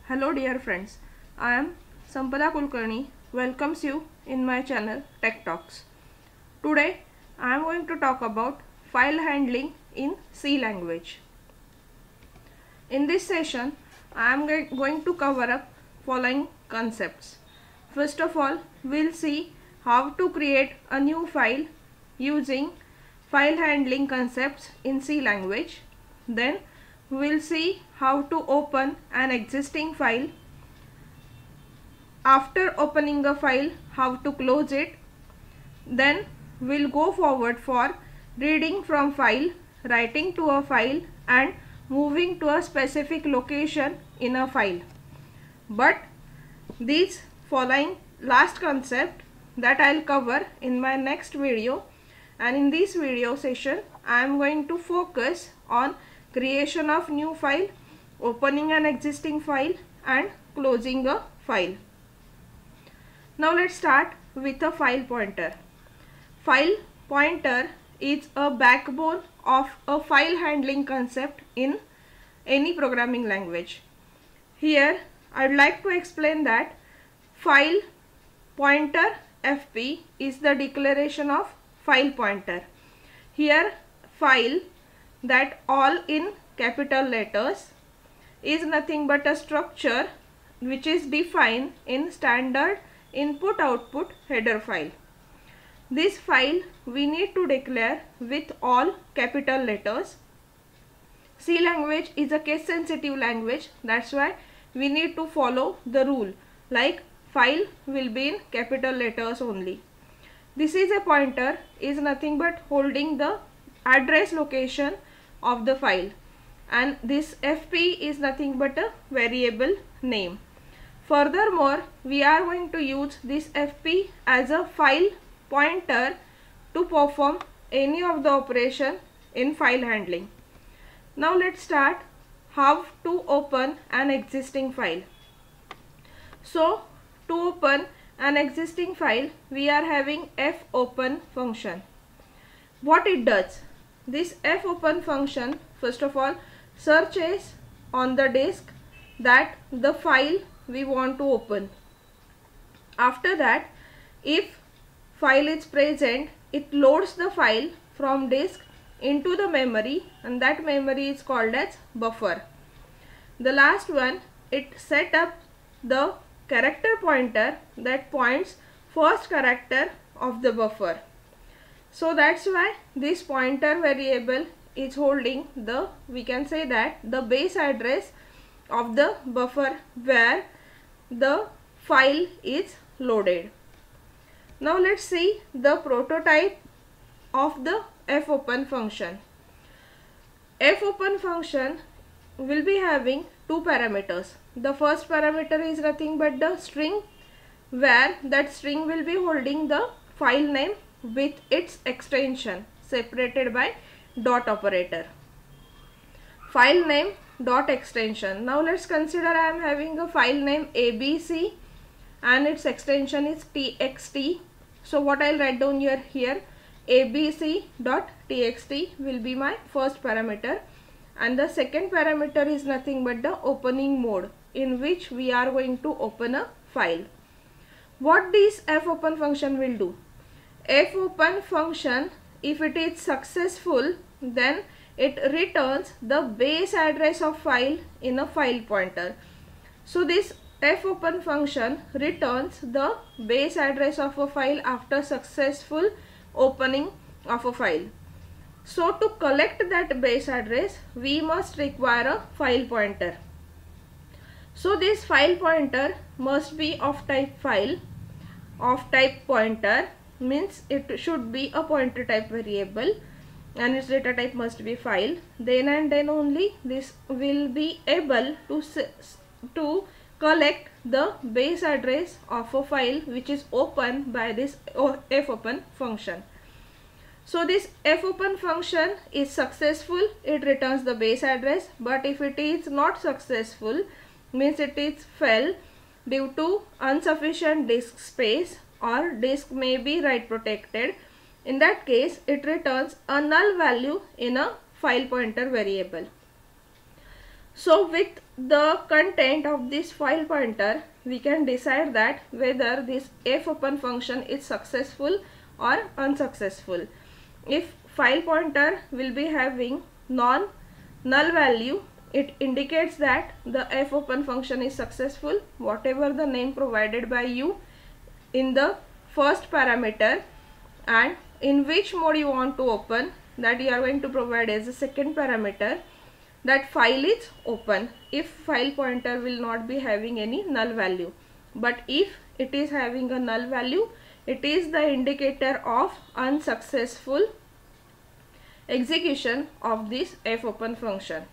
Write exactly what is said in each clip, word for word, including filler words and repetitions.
Hello dear friends, I am Sampada Kulkarni welcomes you in my channel Tech Talks. Today I am going to talk about file handling in C language. In this session I am going to cover up following concepts. First of all, we'll see how to create a new file using file handling concepts in C language. Then we'll see how to open an existing file. After opening a file, how to close it. Then we'll go forward for reading from file, writing to a file and moving to a specific location in a file. But these following last concept that I'll cover in my next video, and in this video session I am going to focus on creation of new file, opening an existing file and closing a file. Now let's start with a file pointer. File pointer is a backbone of a file handling concept in any programming language. Here I'd like to explain that file pointer F P is the declaration of file pointer. Here file, that all in capital letters, is nothing but a structure which is defined in standard input output header file. This file we need to declare with all capital letters. C language is a case sensitive language, that's why we need to follow the rule like file will be in capital letters only. This is a pointer, is nothing but holding the address location of the file, and this F P is nothing but a variable name. Furthermore, we are going to use this F P as a file pointer to perform any of the operation in file handling. Now let's start how to open an existing file. So to open an existing file we are having fopen function. What it does? This fopen function first of all searches on the disk that the file we want to open. After that, if file is present, it loads the file from disk into the memory, and that memory is called as buffer. The last one, it set up the character pointer that points first character of the buffer. So that's why this pointer variable is holding the, we can say that, the base address of the buffer where the file is loaded. Now let's see the prototype of the fopen function. Fopen function will be having two parameters. The first parameter is nothing but the string, where that string will be holding the file name with its extension separated by dot operator. File name dot extension. Now let's consider I am having a file name A B C and its extension is T X T. So what I'll write down here here A B C dot T X T will be my first parameter, and the second parameter is nothing but the opening mode in which we are going to open a file. What this fopen function will do? Fopen function, if it is successful, then it returns the base address of file in a file pointer. So this fopen function returns the base address of a file after successful opening of a file. So to collect that base address we must require a file pointer. So this file pointer must be of type file. Of type pointer means it should be a pointer type variable and its data type must be file. Then and then only this will be able to to collect the base address of a file which is opened by this fopen function. So this fopen function is successful, it returns the base address, but if it is not successful, means it is fail due to insufficient disk space or disk may be write protected, in that case it returns a null value in a file pointer variable. So with the content of this file pointer, we can decide that whether this fopen function is successful or unsuccessful. If file pointer will be having non null value, it indicates that the fopen function is successful, whatever the name provided by you in the first parameter, and in which mode you want to open, that you are going to provide as a second parameter, that file is open if file pointer will not be having any null value. But if it is having a null value, it is the indicator of unsuccessful execution of this fopen function.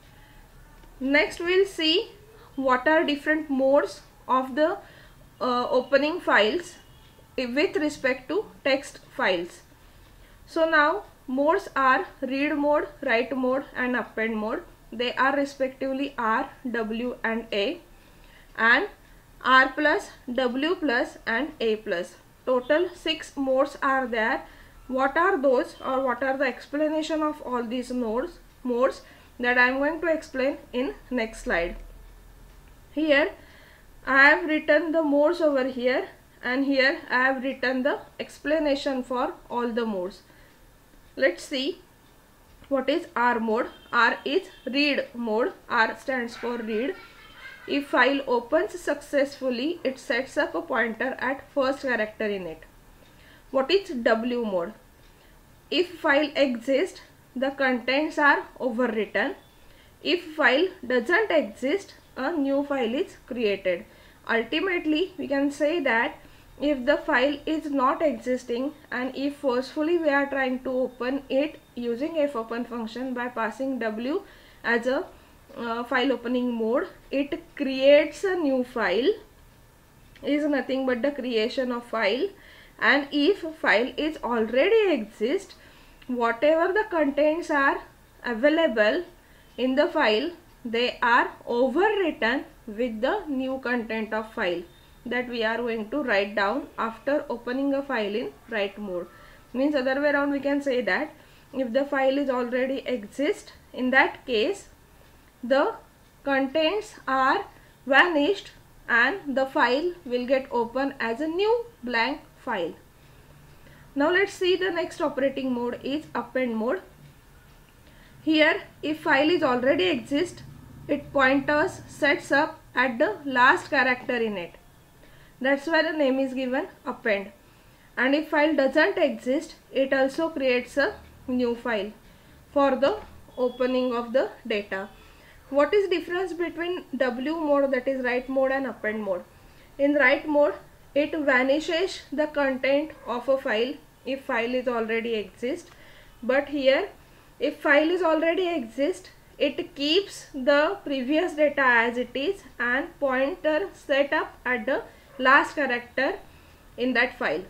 Next we will see what are different modes of the uh, opening files with respect to text files. So now modes are read mode, write mode and append mode. They are respectively R, W and A, and R plus, W plus and A plus. Total six modes are there. What are those, or what are the explanation of all these modes, modes that I am going to explain in next slide. Here I have written the modes over here, and here I have written the explanation for all the modes. Let's see what is R mode. R is read mode. R stands for read. If file opens successfully, it sets up a pointer at first character in it. What is W mode? If file exists, the contents are overwritten. If file doesn't exist, a new file is created. Ultimately, we can say that if the file is not existing, and if forcefully we are trying to open it using fopen function by passing W as a uh, file opening mode, it creates a new file. It is nothing but the creation of file. And if file is already exist, whatever the contents are available in the file, they are overwritten with the new content of file that we are going to write down after opening a file in write mode. Means other way around, we can say that if the file is already exist, in that case the contents are vanished and the file will get open as a new blank file. Now let's see the next operating mode is append mode. Here if file is already exist, it pointers sets up at the last character in it. That's why the name is given append. And if file doesn't exist, it also creates a new file for the opening of the data. What is difference between W mode, that is write mode, and append mode? In write mode, it vanishes the content of a file if file is already exist. But here, if file is already exist, it keeps the previous data as it is and pointer set up at the last character in that file.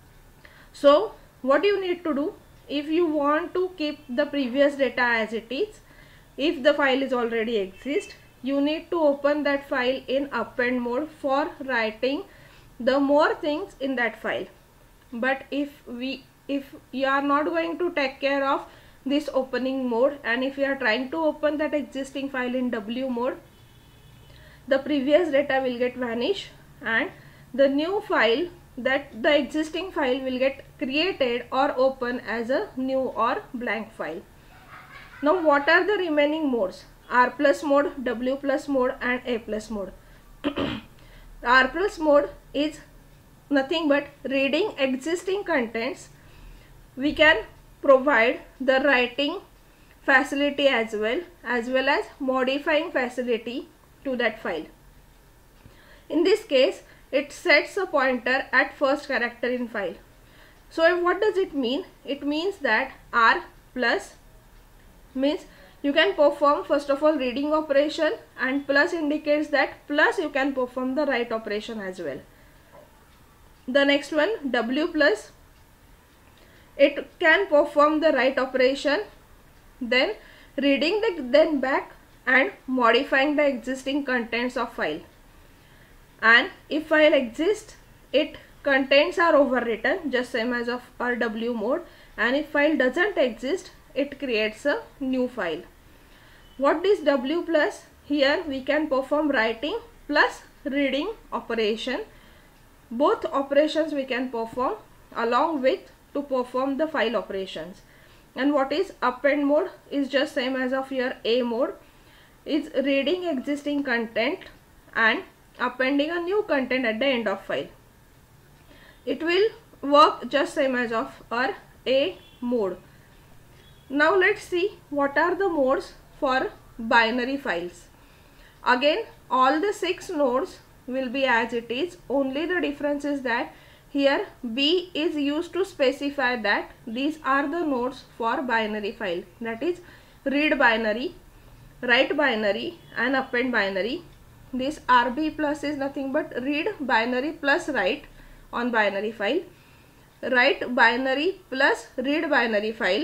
So what you need to do, if you want to keep the previous data as it is, if the file is already exist, you need to open that file in append mode for writing the more things in that file. But if we if you are not going to take care of this opening mode, and if you are trying to open that existing file in W mode, the previous data will get vanish and the new file, that the existing file will get created or open as a new or blank file. Now what are the remaining modes? R plus mode, W plus mode and A plus mode. R plus mode is nothing but reading existing contents. We can provide the writing facility as well as well as modifying facility to that file. In this case, it sets a pointer at first character in file. So what does it mean? It means that R plus means you can perform first of all reading operation, and plus indicates that plus you can perform the write operation as well. The next one, W plus, it can perform the write operation, then reading the then back and modifying the existing contents of file. And if file exists, it contents are overwritten just same as of our W mode, and if file doesn't exist, it creates a new file. What is W plus? here we can perform writing plus reading operation. Both operations we can perform along with to perform the file operations. And what is append mode is just same as of here. A mode is reading existing content and appending a new content at the end of file. It will work just same as of our A mode. Now let's see what are the modes for binary files. Again, all the six nodes will be as it is, only the difference is that here B is used to specify that these are the nodes for binary file, that is read binary, write binary and append binary. This R B plus is nothing but read binary plus write on binary file, write binary plus read binary file,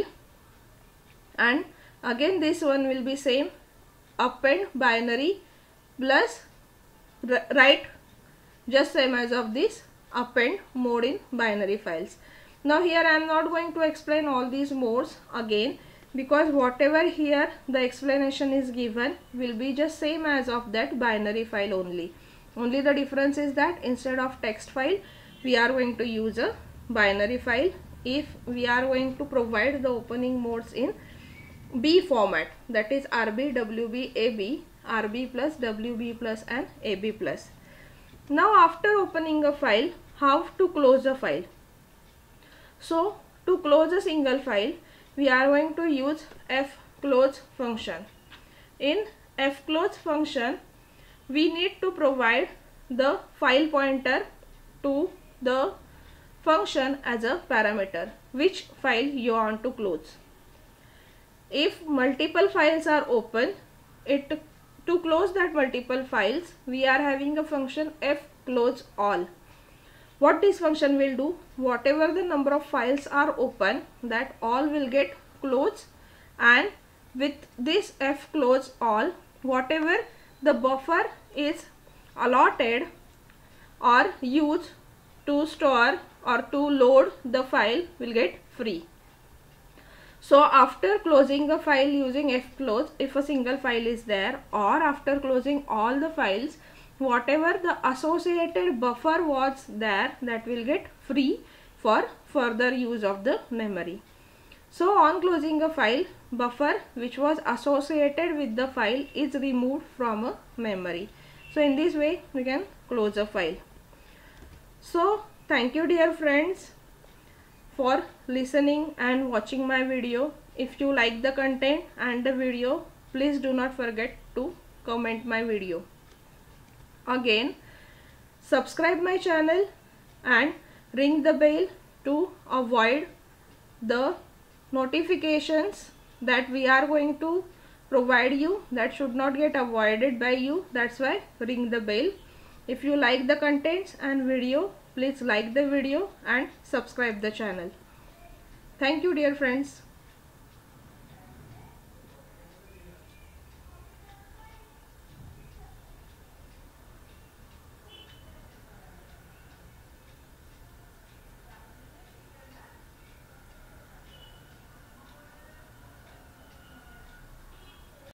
and again this one will be same, append binary plus write, just same as of this append mode in binary files. Now here I am not going to explain all these modes again, because whatever here the explanation is given will be just same as of that binary file only. Only the difference is that instead of text file we are going to use a binary file if we are going to provide the opening modes in B format, that is R B, W B, A B, R B plus, W B plus and A B plus. Now after opening a file, how to close a file? So to close a single file we are going to use fclose function. In fclose function we need to provide the file pointer to the function as a parameter, which file you want to close. If multiple files are open, it to close that multiple files we are having a function fclose all. What this function will do, whatever the number of files are open, that all will get closed, and with this fclose all, whatever the buffer is allotted or used to store or to load the file will get free. So after closing a file using fclose, if a single file is there, or after closing all the files, whatever the associated buffer was there, that will get free for further use of the memory. So on closing a file, buffer which was associated with the file is removed from a memory. So in this way we can close a file. So thank you dear friends for listening and watching my video. If you like the content and the video, please do not forget to comment my video. Again, subscribe my channel and ring the bell to avoid the notifications that we are going to provide you, that should not get avoided by you. That's why ring the bell. If you like the contents and video, please like the video and subscribe the channel. Thank you dear friends.